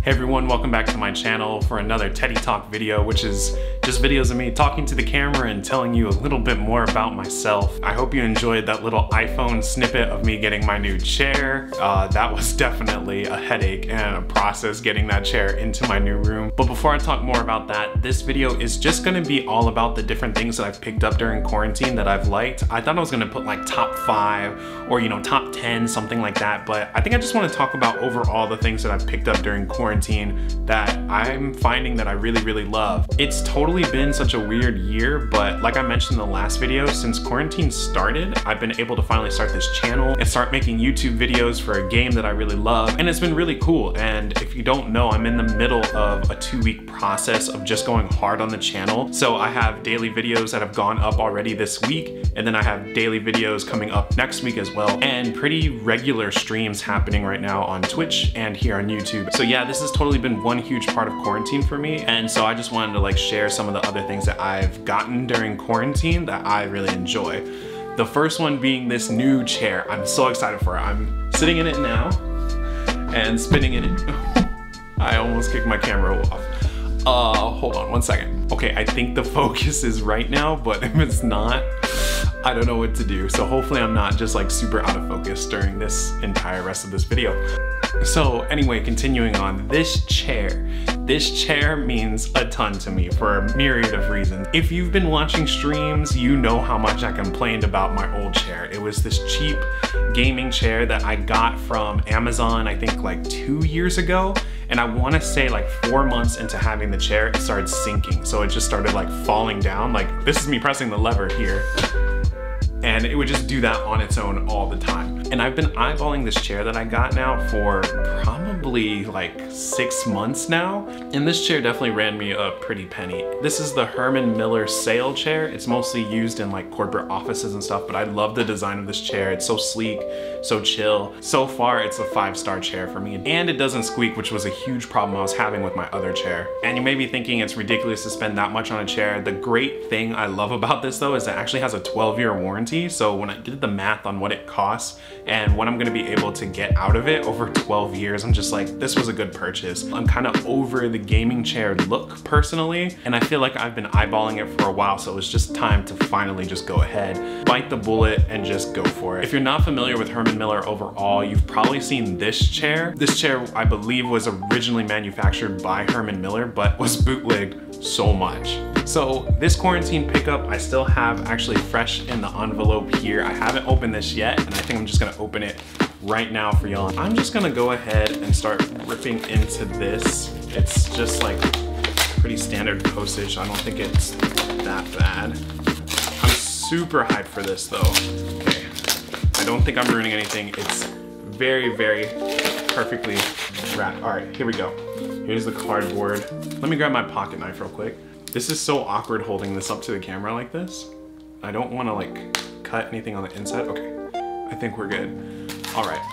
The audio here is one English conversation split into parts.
Hey everyone, welcome back to my channel for another Teddy Talk video, which is just videos of me talking to the camera and telling you a little bit more about myself. I hope you enjoyed that little iPhone snippet of me getting my new chair. That was definitely a headache and a process getting that chair into my new room. But before I talk more about that, this video is just gonna be all about the different things that I've picked up during quarantine that I've liked. I thought I was gonna put like top 5 or top 10, something like that, but I think I just wanna talk about overall the things that I've picked up during quarantine that I'm finding that I really love. It's totally been such a weird year, but like I mentioned in the last video, since quarantine started, I've been able to finally start this channel and start making YouTube videos for a game that I really love, and it's been really cool. And if you don't know, I'm in the middle of a 2-week process of just going hard on the channel. So I have daily videos that have gone up already this week, and then I have daily videos coming up next week as well, and pretty regular streams happening right now on Twitch and here on YouTube. So yeah, this has totally been one huge part of quarantine for me, and so I just wanted to like share some of the other things that I've gotten during quarantine that I really enjoy. The first one being this new chair. I'm so excited for it. I'm sitting in it now and spinning in it. I almost kicked my camera off. Hold on one second. Okay, I think the focus is right now, but if it's not, I don't know what to do. So hopefully I'm not just like super out of focus during this entire rest of this video. So anyway, continuing on, this chair means a ton to me for a myriad of reasons. If you've been watching streams, you know how much I complained about my old chair. It was this cheap gaming chair that I got from Amazon, I think like 2 years ago. And I wanna say like 4 months into having the chair, it started sinking. So it just started like falling down. Like, this is me pressing the lever here. And it would just do that on its own all the time. And I've been eyeballing this chair that I got now for probably like 6 months now. And this chair definitely ran me a pretty penny. This is the Herman Miller sail chair. It's mostly used in like corporate offices and stuff, but I love the design of this chair. It's so sleek, so chill. So far, it's a 5-star chair for me. And it doesn't squeak, which was a huge problem I was having with my other chair. And you may be thinking it's ridiculous to spend that much on a chair. The great thing I love about this though is it actually has a 12-year warranty. So when I did the math on what it costs and what I'm gonna be able to get out of it over 12 years, I'm just like, this was a good purchase. I'm kind of over the gaming chair look personally, and I feel like I've been eyeballing it for a while, so it was just time to finally just go ahead, bite the bullet, and just go for it. If you're not familiar with Herman Miller overall, you've probably seen this chair. This chair, I believe, was originally manufactured by Herman Miller, but was bootlegged so much. So this quarantine pickup, I still have actually fresh in the envelope here. I haven't opened this yet, and I think I'm just gonna open it right now for y'all. I'm just gonna go ahead and start ripping into this. It's just like pretty standard postage. I don't think it's that bad. I'm super hyped for this though. Okay, I don't think I'm ruining anything. It's very perfectly wrapped. All right, here we go. Here's the cardboard. Let me grab my pocket knife real quick. This is so awkward holding this up to the camera like this. I don't want to like cut anything on the inside. Okay, I think we're good. All right,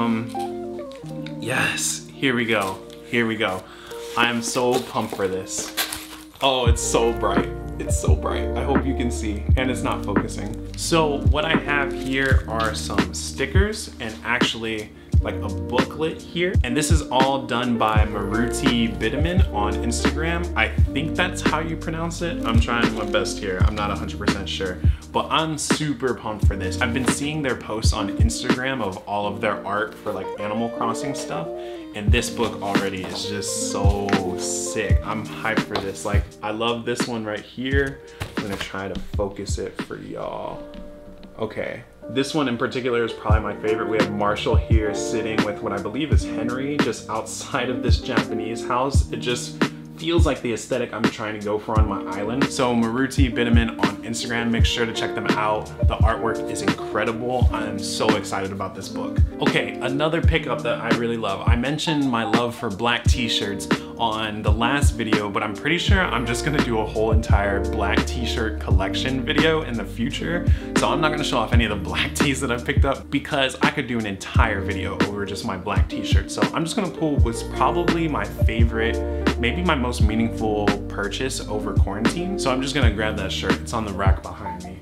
yes, here we go. Here we go. I am so pumped for this. Oh, it's so bright. It's so bright. I hope you can see, and it's not focusing. So what I have here are some stickers and actually like a booklet here. And this is all done by Maruti Biderman on Instagram. I think that's how you pronounce it. I'm trying my best here. I'm not 100% sure, but I'm super pumped for this. I've been seeing their posts on Instagram of all of their art for like Animal Crossing stuff. And this book already is just so sick. I'm hyped for this. Like, I love this one right here. I'm gonna try to focus it for y'all. Okay. This one in particular is probably my favorite. We have Marshall here sitting with what I believe is Henry just outside of this Japanese house. It just feels like the aesthetic I'm trying to go for on my island. So Maruti Biderman on Instagram, make sure to check them out. The artwork is incredible. I'm so excited about this book. Okay, another pickup that I really love. I mentioned my love for black t-shirts on the last video, but I'm pretty sure I'm just gonna do a whole entire black t-shirt collection video in the future. So I'm not gonna show off any of the black tees that I've picked up because I could do an entire video over just my black t-shirt. So I'm just gonna pull what's probably my favorite, maybe my most meaningful purchase over quarantine. So I'm just gonna grab that shirt. It's on the rack behind me. And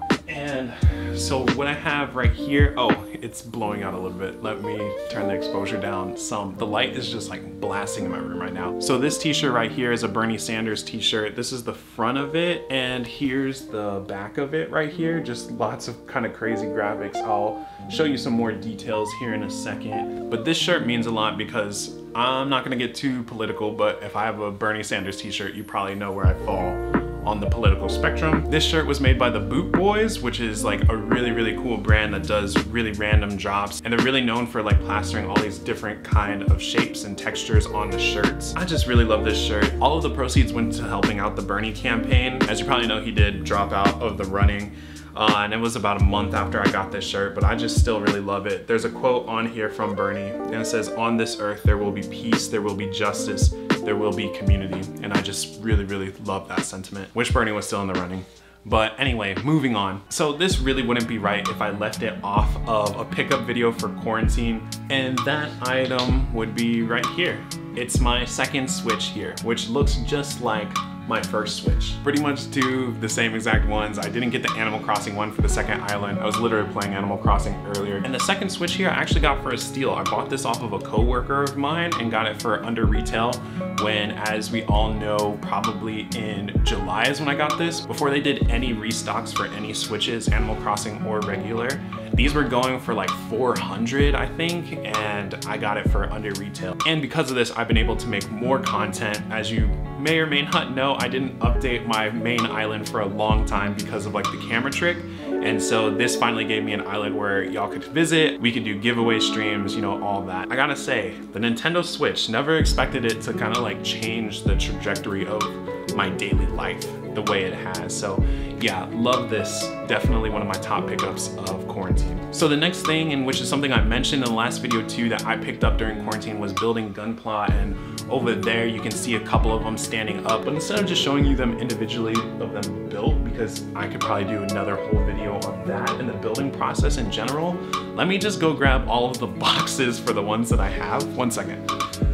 And so what I have right here, oh, it's blowing out a little bit. Let me turn the exposure down some. The light is just like blasting in my room right now. So this t-shirt right here is a Bernie Sanders t-shirt. This is the front of it, and here's the back of it right here. Just lots of kind of crazy graphics. I'll show you some more details here in a second. But this shirt means a lot because I'm not gonna get too political, but if I have a Bernie Sanders t-shirt, you probably know where I fall on the political spectrum. This shirt was made by the Boot Boys, which is like a really, really cool brand that does really random drops. And they're really known for like plastering all these different kind of shapes and textures on the shirts. I just really love this shirt. All of the proceeds went to helping out the Bernie campaign. As you probably know, he did drop out of the running. And it was about a month after I got this shirt, but I just still really love it. There's a quote on here from Bernie, and it says, "On this earth, there will be peace, there will be justice, there will be community." And I just really, really love that sentiment. Wish Bernie was still in the running. But anyway, moving on. So this really wouldn't be right if I left it off of a pickup video for quarantine, and that item would be right here. It's my second Switch here, which looks just like my first Switch. Pretty much do the same exact ones. I didn't get the Animal Crossing one for the second island. I was literally playing Animal Crossing earlier. And the second Switch here I actually got for a steal. I bought this off of a coworker of mine and got it for under retail when, as we all know, probably in July is when I got this. Before they did any restocks for any Switches, Animal Crossing or regular, these were going for like 400, I think, and I got it for under retail. And because of this, I've been able to make more content. As you may or may not know, I didn't update my main island for a long time because of like the camera trick. And so this finally gave me an island where y'all could visit, we could do giveaway streams, you know, all that. I gotta say, the Nintendo Switch, never expected it to kind of like change the trajectory of my daily life the way it has. So yeah, love this. Definitely one of my top pickups of quarantine. So the next thing, and which is something I mentioned in the last video too, that I picked up during quarantine, was building Gunpla. And over there you can see a couple of them standing up, but instead of just showing you them individually of them built, because I could probably do another whole video on that and the building process in general, let me just go grab all of the boxes for the ones that I have. One second.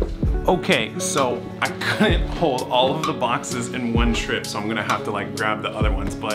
Okay, so I couldn't hold all of the boxes in one trip, so I'm gonna have to like grab the other ones. But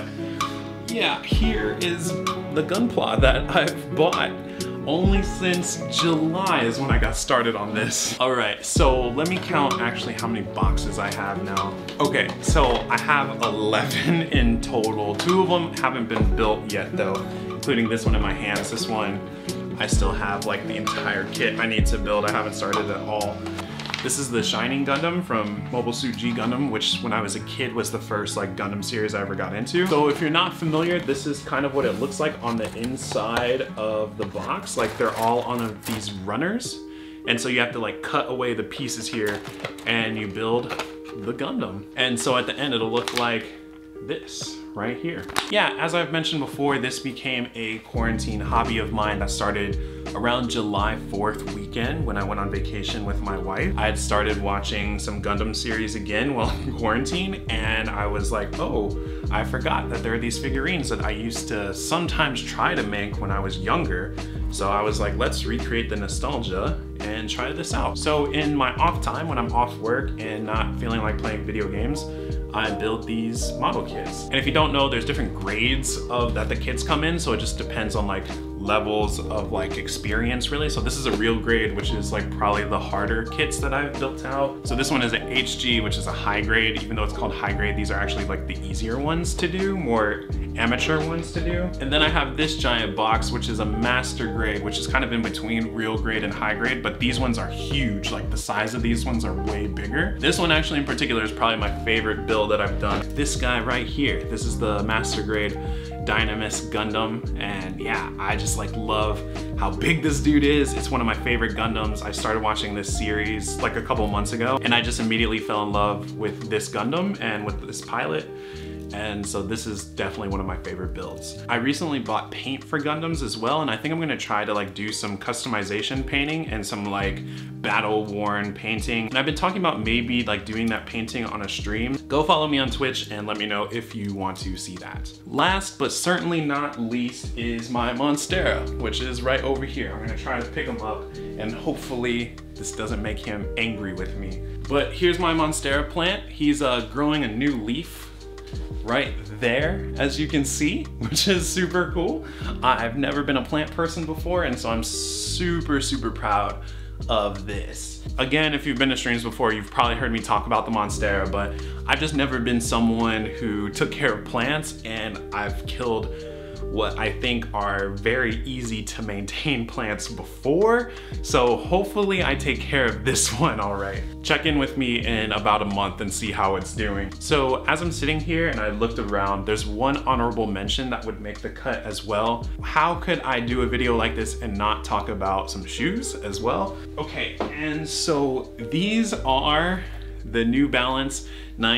yeah, here is the Gunpla that I've bought only since July is when I got started on this. All right, so let me count actually how many boxes I have now. Okay, so I have 11 in total. 2 of them haven't been built yet though, including this one in my hands. This one, I still have like the entire kit I need to build. I haven't started at all. This is the Shining Gundam from Mobile Suit G Gundam, which when I was a kid was the first like Gundam series I ever got into. So if you're not familiar, this is kind of what it looks like on the inside of the box. Like they're all on these runners. And so you have to like cut away the pieces here and you build the Gundam. And so at the end, it'll look like this right here. Yeah, as I've mentioned before, this became a quarantine hobby of mine that started around July 4th weekend when I went on vacation with my wife. I had started watching some Gundam series again while in quarantine, and I was like, oh, I forgot that there are these figurines that I used to sometimes try to make when I was younger. So I was like, let's recreate the nostalgia and try this out. So in my off time, when I'm off work and not feeling like playing video games, I build these model kits. And if you don't know, there's different grades of that the kits come in, so it just depends on like levels of like experience really. So this is a real grade, which is like probably the harder kits that I've built out. So this one is an HG, which is a high grade. Even though it's called high grade, these are actually like the easier ones to do, more amateur ones to do. And then I have this giant box, which is a master grade, which is kind of in between real grade and high grade, but these ones are huge. Like the size of these ones are way bigger. This one actually in particular is probably my favorite build that I've done. This guy right here, this is the master grade Dynamis Gundam, and yeah, I just like love how big this dude is. It's one of my favorite Gundams. I started watching this series like a couple months ago, and I just immediately fell in love with this Gundam and with this pilot. And so this is definitely one of my favorite builds. I recently bought paint for Gundams as well, and I think I'm gonna try to like do some customization painting and some like battle worn painting. And I've been talking about maybe like doing that painting on a stream. Go follow me on Twitch and let me know if you want to see that. Last but certainly not least is my Monstera, which is right over here. I'm gonna try to pick him up and hopefully this doesn't make him angry with me. But here's my Monstera plant. He's growing a new leaf right there, as you can see, which is super cool. I've never been a plant person before, and so I'm super, super proud of this. Again, if you've been to streams before, you've probably heard me talk about the Monstera, but I've just never been someone who took care of plants, and I've killed what I think are very easy to maintain plants before. So hopefully I take care of this one all right. Check in with me in about a month and see how it's doing. So as I'm sitting here and I looked around, there's one honorable mention that would make the cut as well. How could I do a video like this and not talk about some shoes as well? Okay, and so these are the New Balance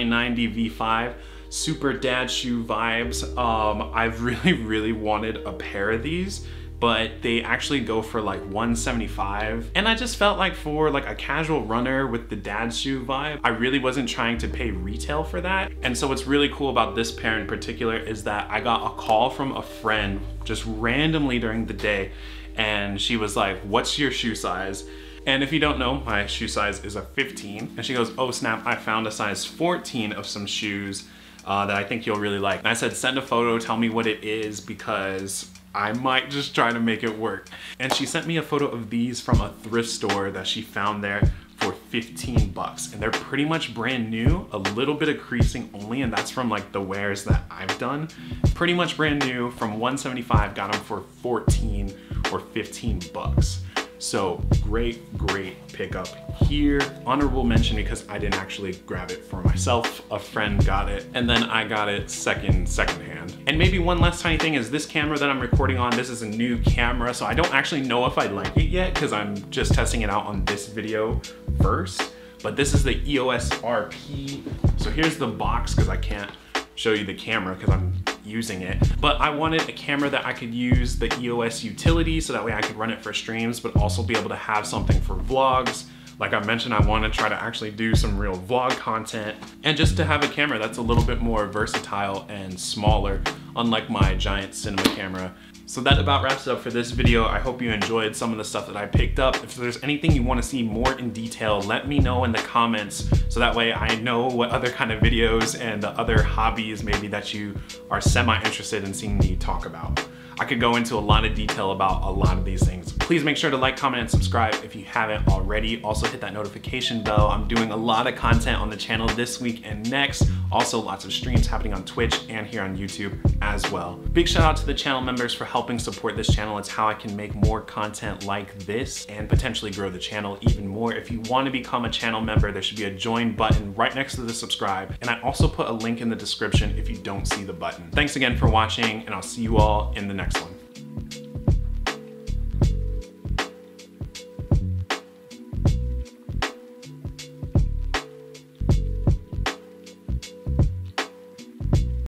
990 V5. Super dad shoe vibes. I've really wanted a pair of these, but they actually go for like $175. And I just felt like for like a casual runner with the dad shoe vibe, I really wasn't trying to pay retail for that. And so what's really cool about this pair in particular is that I got a call from a friend just randomly during the day, and she was like, "What's your shoe size?" And if you don't know, my shoe size is a 15. And she goes, "Oh snap, I found a size 14 of some shoes that I think you'll really like." And I said, "Send a photo, tell me what it is, because I might just try to make it work." And she sent me a photo of these from a thrift store that she found there for 15 bucks. And they're pretty much brand new, a little bit of creasing only, and that's from like the wears that I've done. Pretty much brand new, from 175, got them for 14 or 15 bucks. So great pickup here. Honorable mention because I didn't actually grab it for myself. A friend got it, and then I got it secondhand. And maybe one last tiny thing is this camera that I'm recording on, this is a new camera, so I don't actually know if I like it yet because I'm just testing it out on this video first. But this is the EOS RP. So here's the box because I can't show you the camera because I'm using it. But I wanted a camera that I could use the EOS utility so that way I could run it for streams, but also be able to have something for vlogs. Like I mentioned, I want to try to actually do some real vlog content, and just to have a camera that's a little bit more versatile and smaller, unlike my giant cinema camera. So that about wraps it up for this video. I hope you enjoyed some of the stuff that I picked up. If there's anything you want to see more in detail, let me know in the comments so that way I know what other kind of videos and other hobbies maybe that you are semi-interested in seeing me talk about. I could go into a lot of detail about a lot of these things. Please make sure to like, comment, and subscribe if you haven't already. Also hit that notification bell. I'm doing a lot of content on the channel this week and next. Also lots of streams happening on Twitch and here on YouTube as well. Big shout out to the channel members for helping support this channel. It's how I can make more content like this and potentially grow the channel even more. If you want to become a channel member, there should be a join button right next to the subscribe. And I also put a link in the description if you don't see the button. Thanks again for watching, and I'll see you all in the next one.